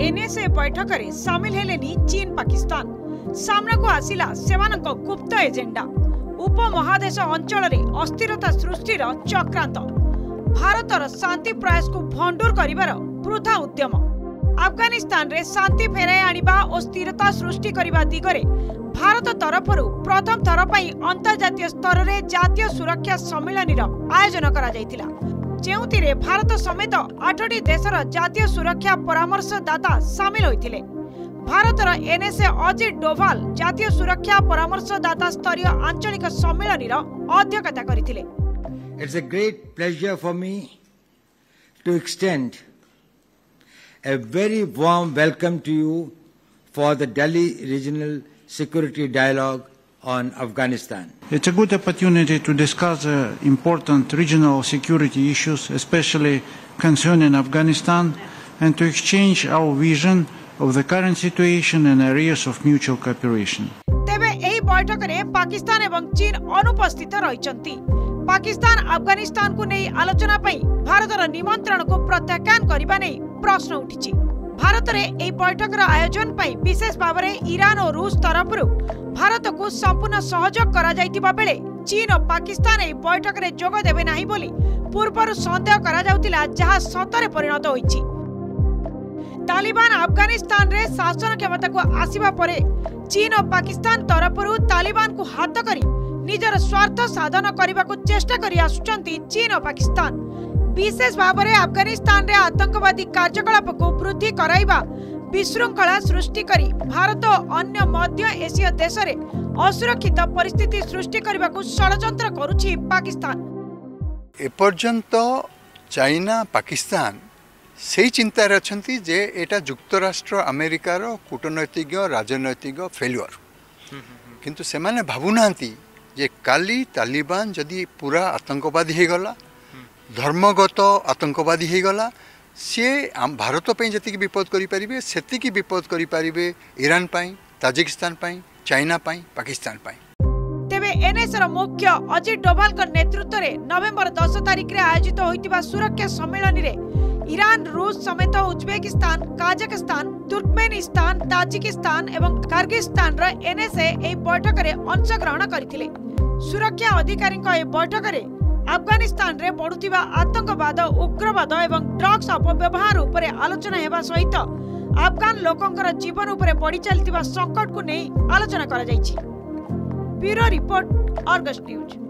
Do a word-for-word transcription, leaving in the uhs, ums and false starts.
NSA बैठक में सामिल हेलेनी चीन पाकिस्तान। सामना को आसिला सेमानक गुप्त एजेंडा। उपमहादेश अंचल में अस्थिरता सृष्टिर चक्रांत। भारतर शांति प्रयास को भंडूर करिवार वृथा उद्यम। अफगानिस्तान रे शांति फेराई आनिबा और स्थिरता सृष्टि करिबा दिगरे भारत तरफरु प्रथम थर पई अंतर्जातीय स्तर रे जातीय सुरक्षा सम्मेलन आयोजन करा जायतिला, जेउतिरे भारत समेत आठटी देशर जातीय सुरक्षा परामर्शदाता सामिल होइतिले। भारतर एनएसए अजित डोभाल जातीय सुरक्षा परामर्शदाता स्तरीय आंचलिक सम्मेलन अध्यक्षता करितिले। It's a great pleasure for me to extend a very warm welcome to you for the Delhi Regional Security Dialogue on Afghanistan. It's a good opportunity to discuss uh, important regional security issues, especially concerning Afghanistan, and to exchange our vision of the current situation and areas of mutual cooperation. तेबे एही बैठक रे पाकिस्तान एवं चीन अनुपस्थित रहिसंती। पाकिस्तान अफगानिस्तान को नहीं आलोचना पई भारतर निमंत्रण को प्रत्याख्यान करिबा नै प्रश्न उठिछि। भारत रे एही बैठक रा आयोजन पई विशेष भाव में ईरान और रूस तरफरु भारत को संपूर्ण सहयोग करा जायतिबा बेले चीन और पाकिस्तान एही बैठक रे जोग देबे नाही बोली पूर्वरु संदेह करा जाउतिला, जहा सतरे परिणत होइछि। तालिबान अफगानिस्तान रे शासन क्षमता को आसीबा परे चीन और पाकिस्तान तरफरु तालिबान को हाथ करी निजर स्वार्थ साधन करने को चेष्टा करी आसुचंती चीन और पाकिस्तान। विशेष भाव में अफगानिस्तान रे आतंकवादी कार्यकलाप को वृद्धि कराइबा, विशृंखला सृष्टि करी भारत और अन्य मध्य एशिया देश रे असुरक्षित परिस्थिति सृष्टि करने को षड्यंत्र करुछि पाकिस्तान। एपर्यंत चाइना पाकिस्तान से चिंतार अछंती जे एटा युक्तराष्ट्र अमेरिकार कूटनैतिक राजनैतिक फेल्युअर, किंतु से माने भाबुनांती जे काली तालिबान जदि पूरा आतंकवादी हो गला, धर्मगत आतंकवादी हो गला, सी भारत पे जति विपद करि परिबे सेति विपद करि परिबे ईरान पाई, ताजिकिस्तान पाई, चाइना पाई, पाकिस्तान पाई। तेबे एनएसए मुख्य अजित डोभाल के नेतृत्व रे नवेम्बर दस तारिख रे आयोजित होइतिबा सुरक्षा सम्मेलन रे ईरान, रूस समेत उज्बेकिस्तान, काजाकिस्तान, तुर्कमेनिस्तान, ताजिकिस्तान एवं किर्गिस्तान रा एनएसए एही बैठक रे अंशग्रहण करथिले। सुरक्षा अधिकारी एही बैठक रे अफगानिस्तान रे बढ़ुथिबा आतंकवाद, उग्रवाद एवं ड्रग्स अपव्यवहार उपरे आलोचना हेबा सहित अफगान लोकंकर जीवन उपरे बढ़ी चलतिबा संकट को नै आलोचना करा जायछि। Bureau report, Argus news.